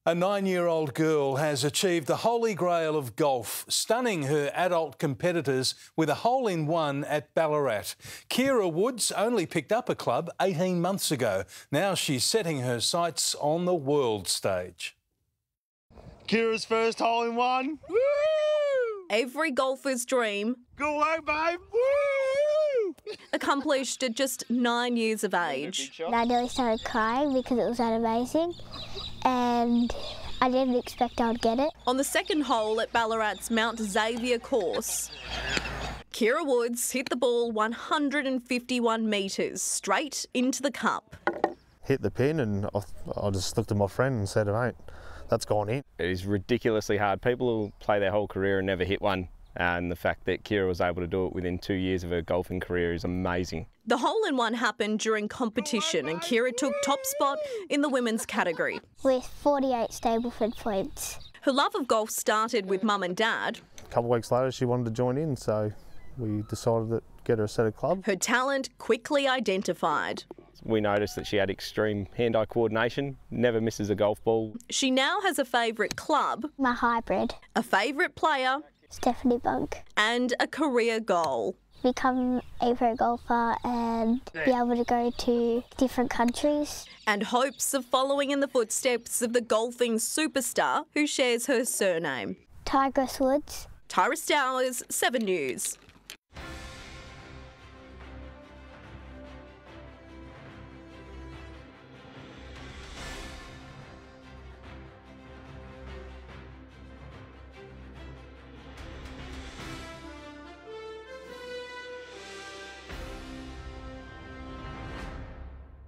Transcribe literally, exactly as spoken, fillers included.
A nine-year-old girl has achieved the holy grail of golf, stunning her adult competitors with a hole-in-one at Ballarat. Keira Woods only picked up a club eighteen months ago. Now she's setting her sights on the world stage. Keira's first hole-in-one. Woo! Every golfer's dream. Go away, babe. Woo! Accomplished at just nine years of age. I nearly started crying because it was that amazing, and I didn't expect I would get it. On the second hole at Ballarat's Mount Xavier course, Keira Woods hit the ball one hundred fifty-one metres straight into the cup. Hit the pin, and I, I just looked at my friend and said, mate, that's gone in. It is ridiculously hard. People will play their whole career and never hit one. And the fact that Keira was able to do it within two years of her golfing career is amazing. The hole-in-one happened during competition and Keira took top spot in the women's category. With forty-eight Stableford points. Her love of golf started with mum and dad. A couple of weeks later, she wanted to join in, so we decided to get her a set of clubs. Her talent quickly identified. We noticed that she had extreme hand-eye coordination, never misses a golf ball. She now has a favourite club, My hybrid, a favourite player, Stephanie Bunk. and a career goal. Become a pro golfer and be able to go to different countries. And hopes of following in the footsteps of the golfing superstar who shares her surname. Tigress Woods. Tyra Stowers, Seven News.